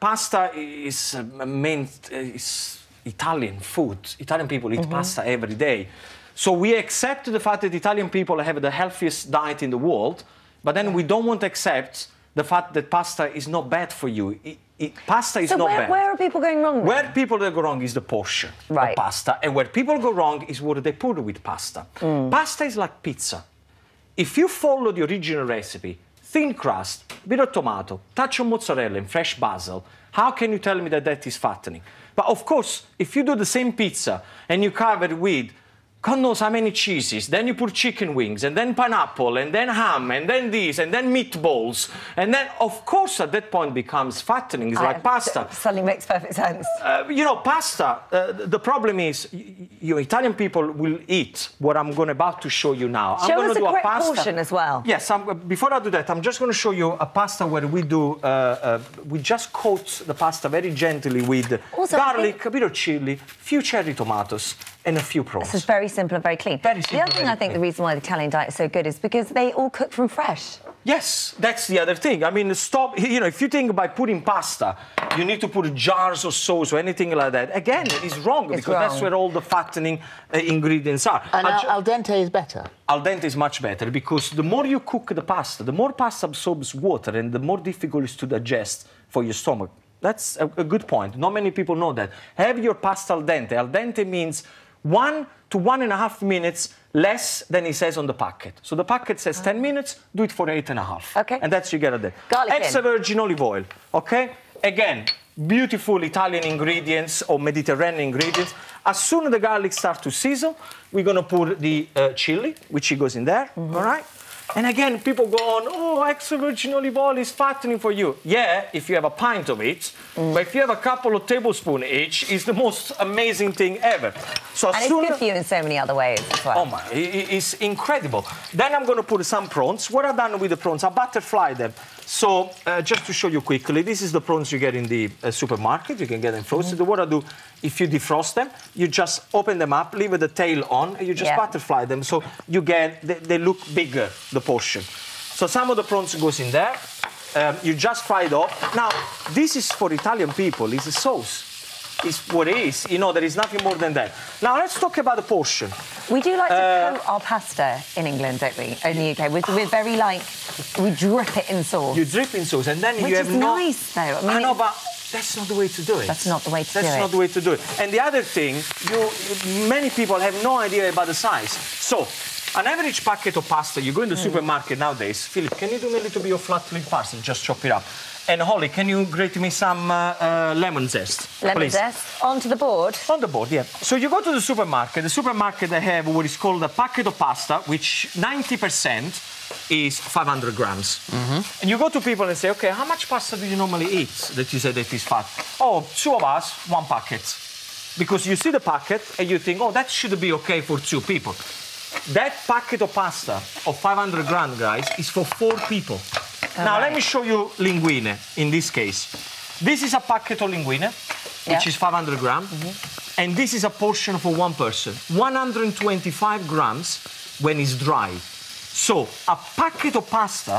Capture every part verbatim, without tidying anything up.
pasta is uh, main is Italian food. Italian people eat mm-hmm. pasta every day. So we accept the fact that Italian people have the healthiest diet in the world, but then we don't want to accept the fact that pasta is not bad for you. It, it, pasta is so not where, bad. where are people going wrong then? Where people go wrong is the portion right. of pasta, and where people go wrong is what they put with pasta. Mm. Pasta is like pizza. If you follow the original recipe, thin crust, bit of tomato, touch of mozzarella and fresh basil, how can you tell me that that is fattening? But of course, if you do the same pizza and you cover it with God knows how many cheeses, then you put chicken wings, and then pineapple, and then ham, and then this, and then meatballs, and then, of course, at that point becomes fattening. It's I, like pasta. Suddenly makes perfect sense. Uh, you know, pasta, uh, the problem is, you, you Italian people will eat what I'm going about to show you now. Show I'm us do a correct a pasta. portion as well. Yes, I'm, before I do that, I'm just going to show you a pasta where we do, uh, uh, we just coat the pasta very gently with also, garlic, think... a bit of chili, few cherry tomatoes, and a few prawns. This is very simple and very clean. Very simple, the other thing I think clean. the reason why the Italian diet is so good is because they all cook from fresh. Yes, that's the other thing. I mean, stop, you know, if you think by putting pasta, you need to put jars of sauce or anything like that. Again, it's wrong it's because wrong. that's where all the fattening uh, ingredients are. And al, al dente is better? Al dente is much better because the more you cook the pasta, the more pasta absorbs water and the more difficult it is to digest for your stomach. That's a, a good point. Not many people know that. Have your pasta al dente. Al dente means one to one and a half minutes less than it says on the packet. So the packet says ten minutes, do it for eight and a half. Okay. And that's you get a day. Garlic Extra virgin olive oil, okay? Again, beautiful Italian ingredients or Mediterranean ingredients. As soon as the garlic starts to sizzle, we're going to put the uh, chili, which goes in there, mm-hmm. all right? And again, people go on, oh, extra virgin olive oil is fattening for you. Yeah, if you have a pint of it, mm. but if you have a couple of tablespoons each, it's the most amazing thing ever. So and it's good for you in so many other ways as well. Oh my, it's incredible. Then I'm going to put some prawns. What I've done with the prawns, I butterfly them. So uh, just to show you quickly, this is the prawns you get in the uh, supermarket. You can get them frozen. Mm. What I do, if you defrost them, you just open them up, leave the tail on, and you just yeah. butterfly them. So you get, they, they look bigger, the portion. So some of the prawns goes in there. Um, you just fry it up. Now, this is for Italian people. It's a sauce. It's what it is. You know, there is nothing more than that. Now, let's talk about the portion. We do like to uh, coat our pasta in England, don't we? In the U K. We're, we're very, like, we drip it in sauce. You drip in sauce, and then Which you have is no... nice, though. I, mean, I know, but that's not the way to do it. That's not the way to that's do it. That's not the way to do it. And the other thing, you, many people have no idea about the size. So, an average packet of pasta, you go in the mm. supermarket nowadays. Philip, can you do me a little bit of flat leaf parsley? Just chop it up. And Holly, can you grate me some uh, uh, lemon zest? Lemon please? zest? Onto the board? On the board, yeah. So you go to the supermarket. The supermarket, they have what is called a packet of pasta, which ninety percent is five hundred grams. Mm-hmm. And you go to people and say, OK, how much pasta do you normally eat that you say that is fat? Oh, two of us, one packet. Because you see the packet and you think, oh, that should be OK for two people. That packet of pasta of five hundred grams, guys, is for four people. All now, right. let me show you linguine, in this case. This is a packet of linguine, yeah. which is five hundred grams. Mm-hmm. And this is a portion for one person. one hundred twenty-five grams when it's dry. So, a packet of pasta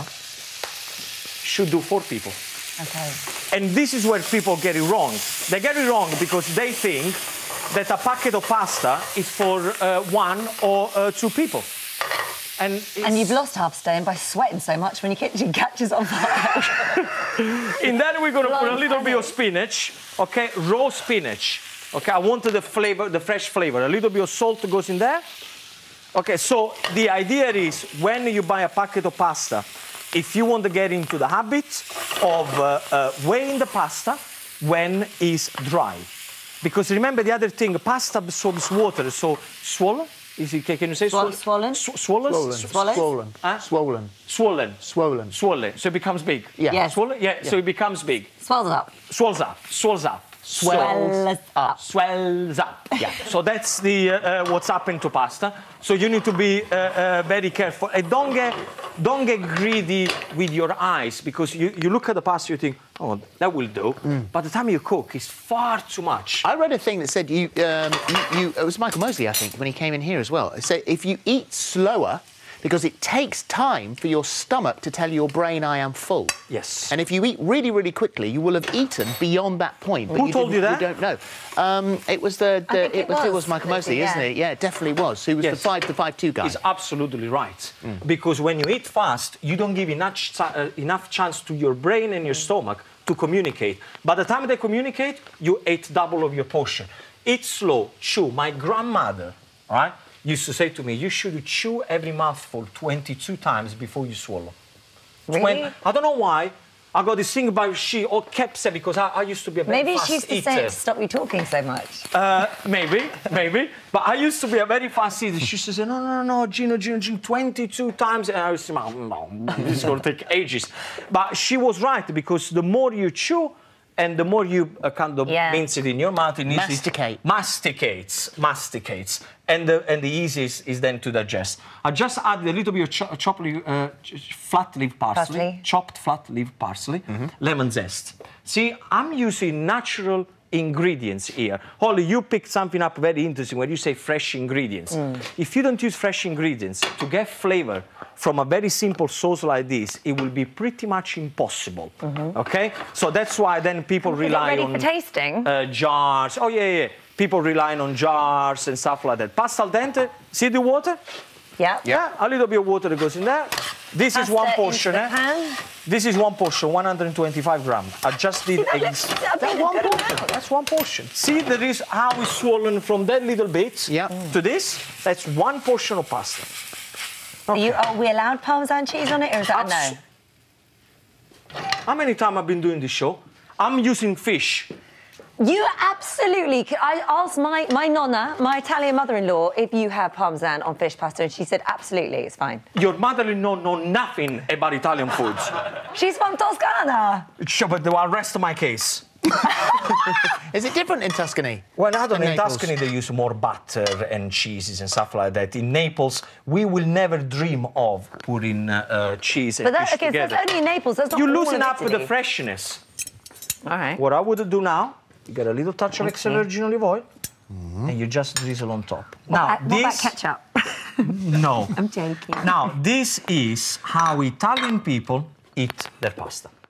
should do four people. Okay. And this is where people get it wrong. They get it wrong because they think that a packet of pasta is for uh, one or uh, two people. And, and you've lost half a stone by sweating so much when your kitchen catches on fire. And then we're going to put a little bit of spinach, OK? Raw spinach. OK, I wanted the flavor, the fresh flavor. A little bit of salt goes in there. OK, so the idea is when you buy a packet of pasta, if you want to get into the habit of uh, uh, weighing the pasta when it's dry. Because remember the other thing, pasta absorbs water, so swallow. Is it, can you say Swollen? Swollen? Swollen. Swollen. Swollen. Swollen. Huh? Swollen. Swollen. Swollen. Swollen. So it becomes big. Yeah. Yes. Swollen? Yeah, yeah. So it becomes big. Swells up. Swells up. Swells up. Swells up. Swells up. Yeah. So that's the uh, uh, what's happened to pasta. So you need to be uh, uh, very careful. And don't get, don't get greedy with your eyes because you, you look at the pasta, you think, oh, that will do. Mm. By the time you cook, it's far too much. I read a thing that said you, um, you, you, it was Michael Mosley, I think, when he came in here as well. It said if you eat slower, because it takes time for your stomach to tell your brain, I am full. Yes. And if you eat really, really quickly, you will have eaten beyond that point. But Who you told you didn't- that? You don't know. Um, it was the, I the think it, it was it was, was Michael Mosley, yeah. isn't it? Yeah, it definitely was. He was Yes. the five, the five two guy. He's absolutely right. Because when you eat fast, you don't give enough, ch- uh, enough chance to your brain and your stomach to communicate. By the time they communicate, you ate double of your portion. Eat slow, chew. My grandmother, right, used to say to me, you should chew every mouthful twenty-two times before you swallow. Really? When- I don't know why. I got this thing about she all kept saying because I, I used to be a very Maybe fast she used to eater. say to stop you talking so much. Uh, maybe, maybe. But I used to be a very fast eater. She used to say, no, no, no, Gino, Gino, Gino, twenty-two times. And I used to say, no, no, this is going to take ages. But she was right, because the more you chew and the more you uh, kind of Yeah. mince it in your mouth, it needs Masticate. masticates, masticates. And the, and the easiest is then to digest. I just added a little bit of cho- chopped leaf, uh, ch- flat leaf parsley, Parsley. chopped flat leaf parsley, lemon zest. See, I'm using natural ingredients here. Holly, you picked something up very interesting when you say fresh ingredients. If you don't use fresh ingredients to get flavor from a very simple sauce like this, it will be pretty much impossible. Okay? So that's why then people Is it rely ready on for tasting? uh, jars. Oh, yeah, yeah. People relying on jars and stuff like that. Pasta al dente, see the water? Yeah. Yeah, a little bit of water that goes in there. This is Pasta one into portion, the eh? pan. This is one portion, one hundred twenty-five grams. I just did That ex- looks- I That's mean, one good portion. amount. That's one portion. See, there is how it's swollen from that little bit Yeah. to this. That's one portion of pasta. Are, you, are we allowed Parmesan cheese on it, or is that a Abs- no? How many times I've been doing this show? I'm using fish. You absolutely. c- I asked my, my nonna, my Italian mother-in-law, if you have Parmesan on fish pasta, and she said absolutely, it's fine. Your mother-in-law know nothing about Italian foods. She's from Toscana. Sure, but I'll rest my case. Is it different in Tuscany? Well, I don't In know. In Naples? Tuscany, they use more butter and cheeses and stuff like that. In Naples, we will never dream of putting uh, uh, cheese and But that, fish okay, so together. that's only in Naples. That's not You're all losing of up with the Italy. freshness. All right. What I would do now, you get a little touch of extra Okay. virgin olive oil, and you just drizzle on top. Now, Uh, what about this... ketchup? No. I'm joking. Now, this is how Italian people eat their pasta.